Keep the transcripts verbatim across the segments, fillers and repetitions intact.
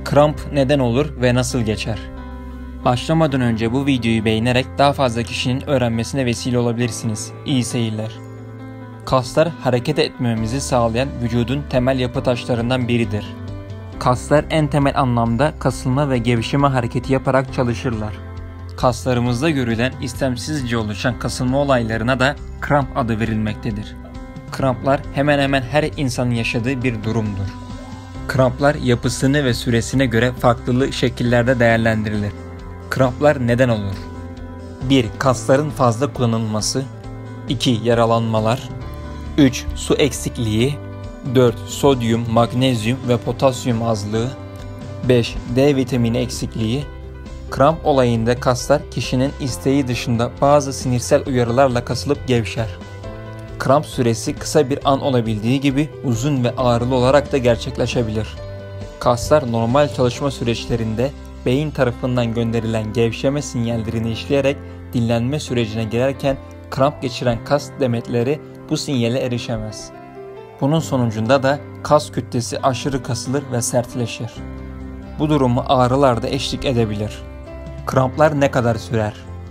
Kramp neden olur ve nasıl geçer? Başlamadan önce bu videoyu beğenerek daha fazla kişinin öğrenmesine vesile olabilirsiniz. İyi seyirler. Kaslar hareket etmemizi sağlayan vücudun temel yapı taşlarından biridir. Kaslar en temel anlamda kasılma ve gevşeme hareketi yaparak çalışırlar. Kaslarımızda görülen istemsizce oluşan kasılma olaylarına da kramp adı verilmektedir. Kramplar hemen hemen her insanın yaşadığı bir durumdur. Kramplar yapısını ve süresine göre farklı şekillerde değerlendirilir. Kramplar neden olur? bir Kasların fazla kullanılması. iki Yaralanmalar. üç Su eksikliği. dört Sodyum, magnezyum ve potasyum azlığı. beş D vitamini eksikliği. Kramp olayında kaslar kişinin isteği dışında bazı sinirsel uyarılarla kasılıp gevşer. Kramp süresi kısa bir an olabildiği gibi uzun ve ağrılı olarak da gerçekleşebilir. Kaslar normal çalışma süreçlerinde beyin tarafından gönderilen gevşeme sinyallerini işleyerek dinlenme sürecine girerken kramp geçiren kas demetleri bu sinyale erişemez. Bunun sonucunda da kas kütlesi aşırı kasılır ve sertleşir. Bu durumu ağrılar da eşlik edebilir. Kramplar ne kadar sürer?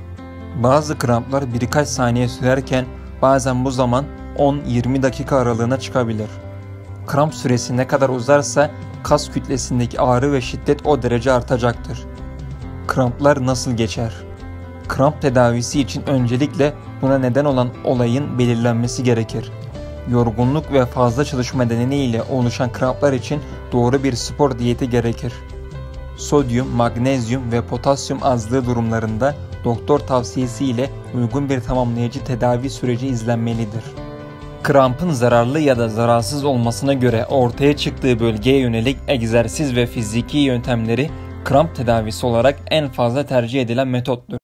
Bazı kramplar birkaç saniye sürerken bazen bu zaman on yirmi dakika aralığına çıkabilir. Kramp süresi ne kadar uzarsa kas kütlesindeki ağrı ve şiddet o derece artacaktır. Kramplar nasıl geçer? Kramp tedavisi için öncelikle buna neden olan olayın belirlenmesi gerekir. Yorgunluk ve fazla çalışma nedeniyle oluşan kramplar için doğru bir spor diyeti gerekir. Sodyum, magnezyum ve potasyum azlığı durumlarında doktor tavsiyesi ile uygun bir tamamlayıcı tedavi süreci izlenmelidir. Krampın zararlı ya da zararsız olmasına göre ortaya çıktığı bölgeye yönelik egzersiz ve fiziki yöntemleri kramp tedavisi olarak en fazla tercih edilen metottur.